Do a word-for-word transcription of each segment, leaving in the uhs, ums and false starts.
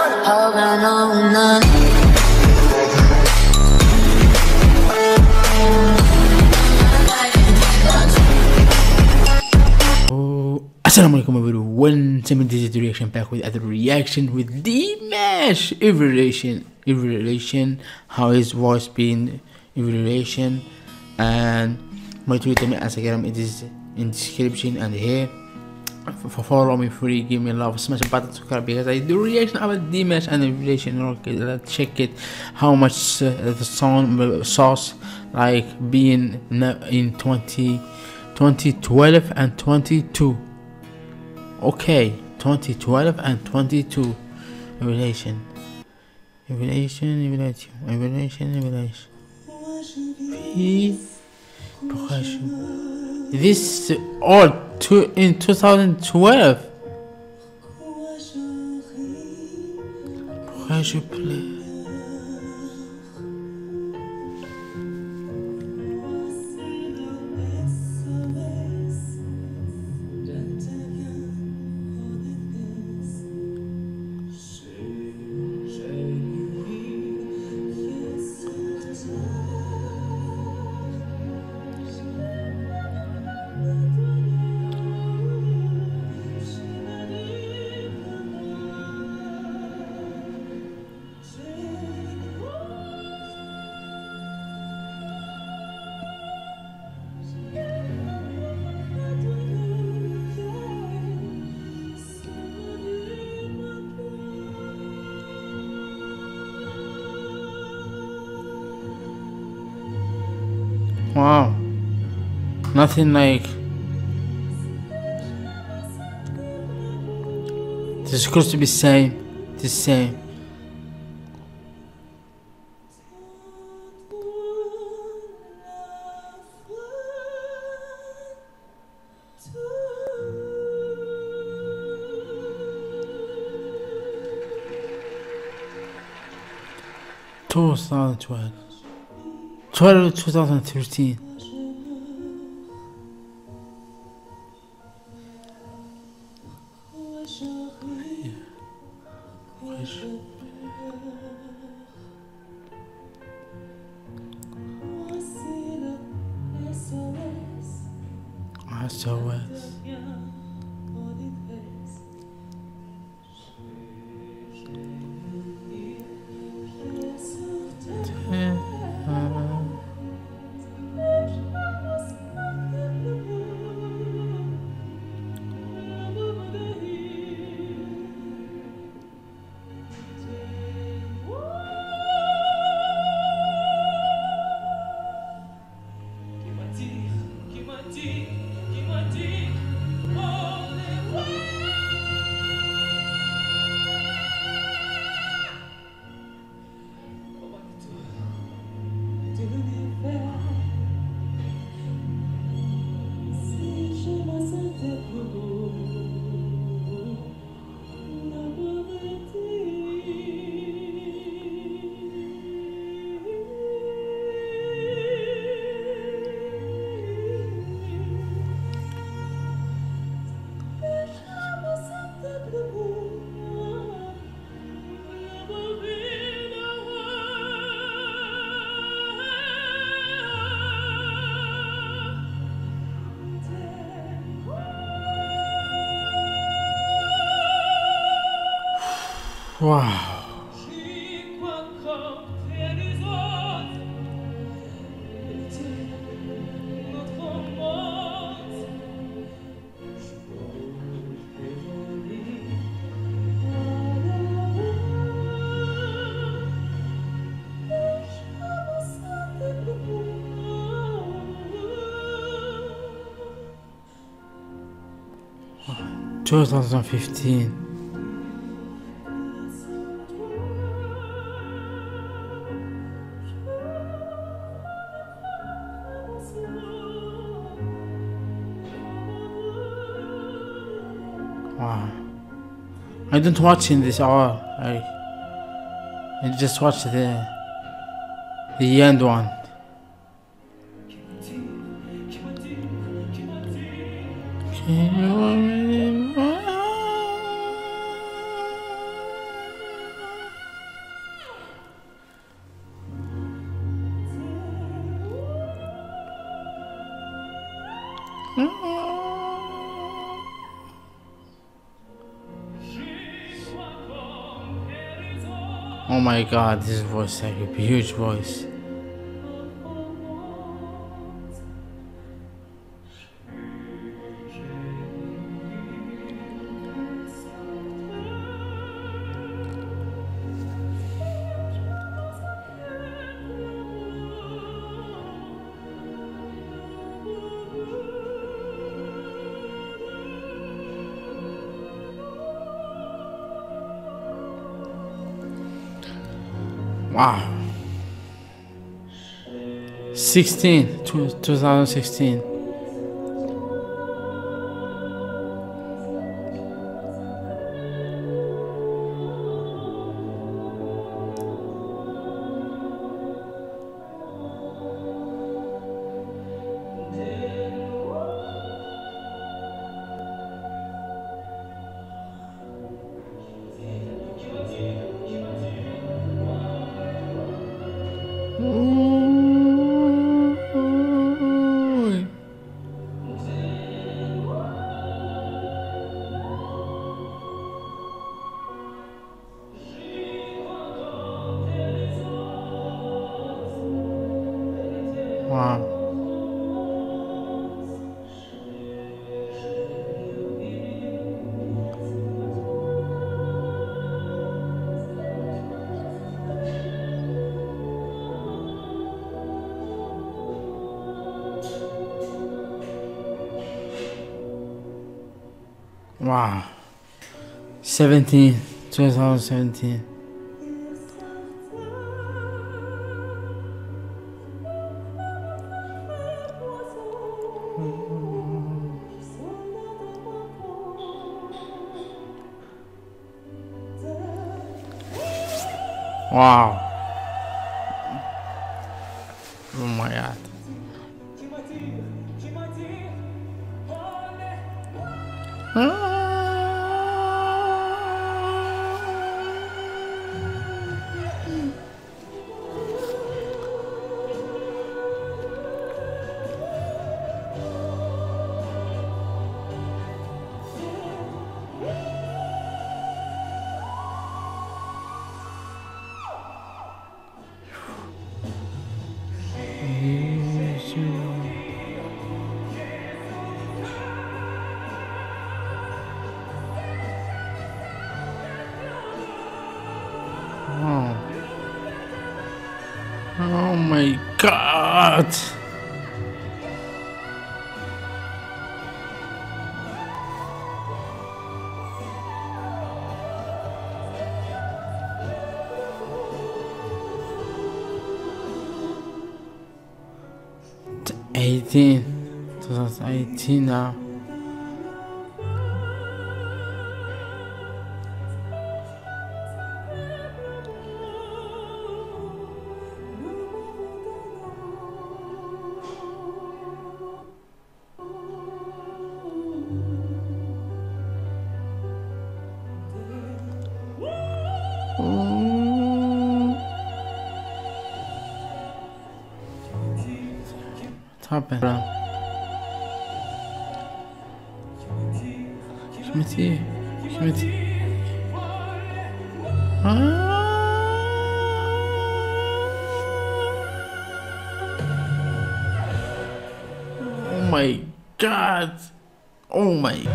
Assalamu alaikum everyone, seventy reaction back with other reaction with Dimash. Every reaction, every reaction, how his voice been, every reaction, and my Twitter and Instagram, it is in description and here. For follow me free, give me love, smash the button subscribe because I do reaction about Dimash and the reaction. Okay, let's check it. How much uh, the song uh, sauce like being in twenty, twenty twelve and twenty-two. Okay, twenty twelve and twenty-two. Evaluation, evaluation, evaluation, evaluation, evaluation. This all two in two thousand twelve. Pourquoi je pleure? Wow, nothing like this is supposed to be same, the same. twenty twelve. twelve two thousand thirteen. S O S. Wow. twenty fifteen. Wow. I don't watch in this all. I I just watch the the end one. Can you Oh my god, this voice is like a huge voice. Wow. sixteen, twenty sixteen. Wow. Wow. seventeen, twenty seventeen. Wow. Oh my god. Oh my god. eighteen, twenty eighteen now. Happened. Chettia, Chettia. Ah. Oh my god! Oh my.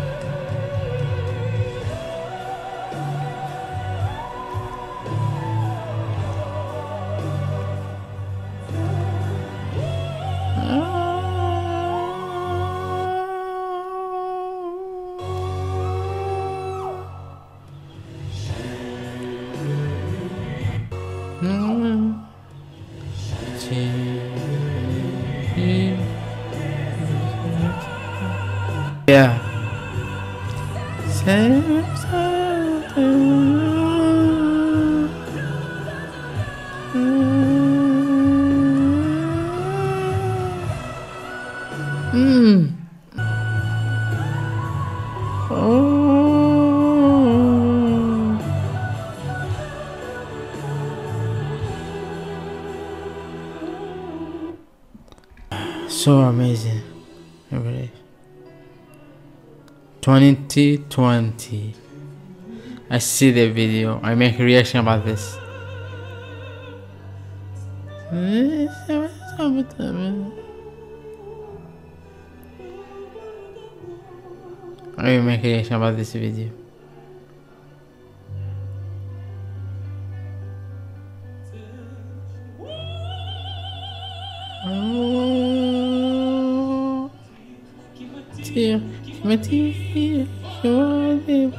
Yeah. Mm. Oh. So amazing. Every day. twenty twenty. I see the video. I make a reaction about this. I will make a reaction about this video. Oh, dear, my dear, you're the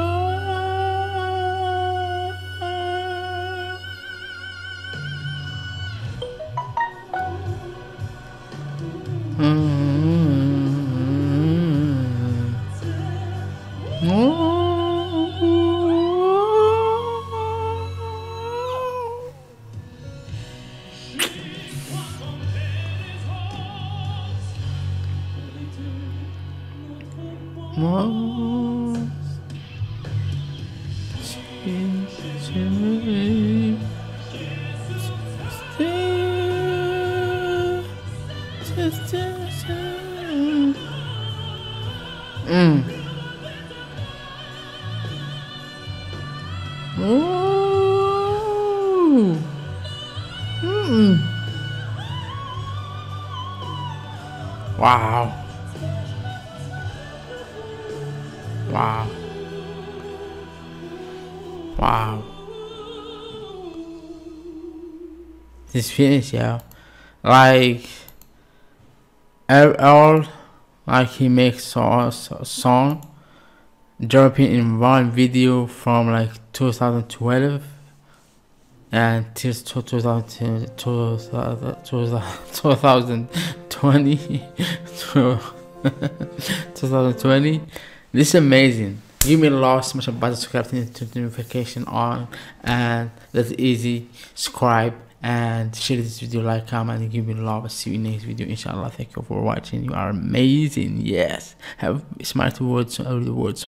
Mm. Ooh. Mm. Wow. Wow. Wow. This finish, yeah. Like all, like he makes a song, dropping in one video from like two thousand twelve and till two thousand twenty. twenty twenty. This is amazing. Give me love, smash a button, subscribe to notification on, and that's easy. Subscribe and share this video, like, comment, and give me love. I'll see you in the next video, inshallah. Thank you for watching. You are amazing. Yes, have smart words, other words.